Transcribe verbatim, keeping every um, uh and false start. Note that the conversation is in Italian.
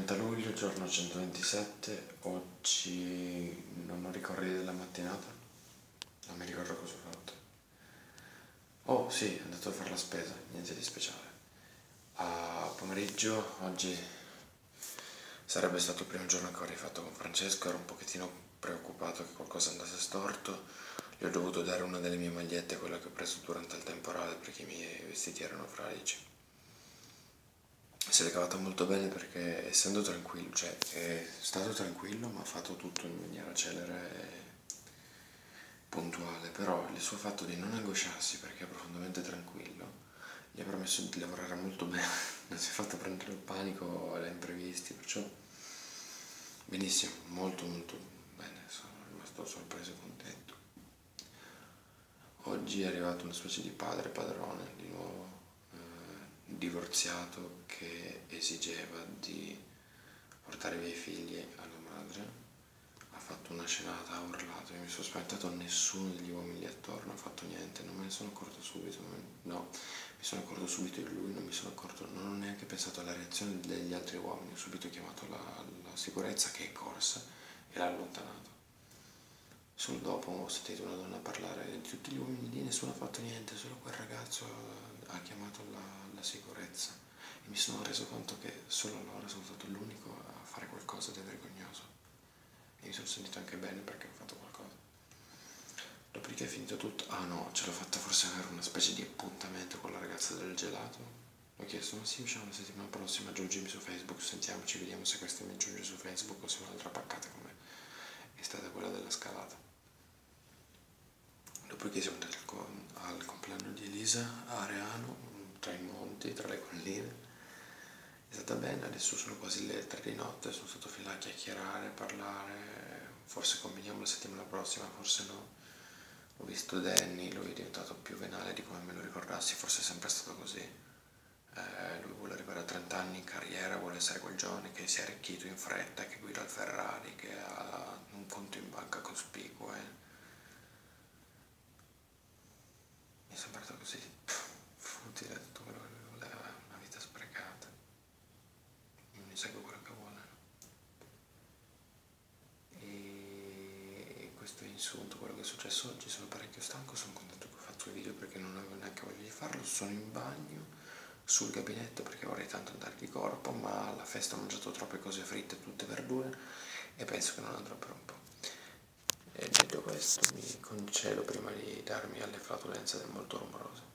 trenta luglio, giorno centoventisette, oggi non ho ricordi della mattinata, non mi ricordo cosa ho fatto. Oh sì, è andato a fare la spesa, niente di speciale. A pomeriggio, oggi sarebbe stato il primo giorno che ho rifatto con Francesco, ero un pochettino preoccupato che qualcosa andasse storto, gli ho dovuto dare una delle mie magliette, quella che ho preso durante il temporale, perché i miei vestiti erano fradici. Si è cavata molto bene perché essendo tranquillo, cioè è stato tranquillo ma ha fatto tutto in maniera celere e puntuale, però il suo fatto di non angosciarsi perché è profondamente tranquillo gli ha permesso di lavorare molto bene, non si è fatto prendere il panico agli imprevisti, perciò benissimo, molto molto bene, sono rimasto sorpreso e contento. Oggi è arrivato una specie di padre padrone di nuovo, divorziato, che esigeva di portare via i figli alla madre. Ha fatto una scenata, ha urlato, io mi sono spaventato, nessuno degli uomini lì attorno ha fatto niente, non me ne sono accorto subito, no, mi sono accorto subito di lui, non mi sono accorto, non ho neanche pensato alla reazione degli altri uomini, ho subito chiamato la, la sicurezza che è corsa e l'ha allontanato. Solo dopo ho sentito una donna parlare, di tutti gli uomini lì nessuno ha fatto niente, solo quel ragazzo ha chiamato la, la sicurezza e mi sono reso conto che solo allora sono stato l'unico a fare qualcosa di vergognoso e mi sono sentito anche bene perché ho fatto qualcosa. Dopodiché è finito tutto, ah no, ce l'ho fatta forse avere una specie di appuntamento con la ragazza del gelato. Ho chiesto, ma sì, usciamo la settimana prossima, aggiungimi su Facebook, sentiamoci, vediamo se questa mi aggiunge su Facebook o se un'altra paccata come è stata quella della scalata. Dopodiché siamo andati al compleanno di Elisa a Areano, tra i monti, tra le colline. È stata bene, adesso sono quasi le tre di notte, sono stato fin là a chiacchierare, a parlare, forse combiniamo la settimana prossima, forse no. Ho visto Danny, lui è diventato più venale di come me lo ricordassi, forse è sempre stato così. Eh, lui vuole arrivare a trenta anni in carriera, vuole essere quel giovane che si è arricchito in fretta, che guida il Ferrari, che ha un conto in banca cospicuo. Eh. Mi è sembrato così futile tutto quello che lui voleva, una vita sprecata. Non mi segue quello che vuole. E questo è insulto, quello che è successo oggi, sono parecchio stanco, sono contento che ho fatto il video perché non avevo neanche voglia di farlo, sono in bagno, sul gabinetto perché vorrei tanto andare di corpo, ma alla festa ho mangiato troppe cose fritte, tutte verdure, e penso che non andrò per un po'. E detto questo mi concedo prima di darmi alle flatulenze del molto rumoroso.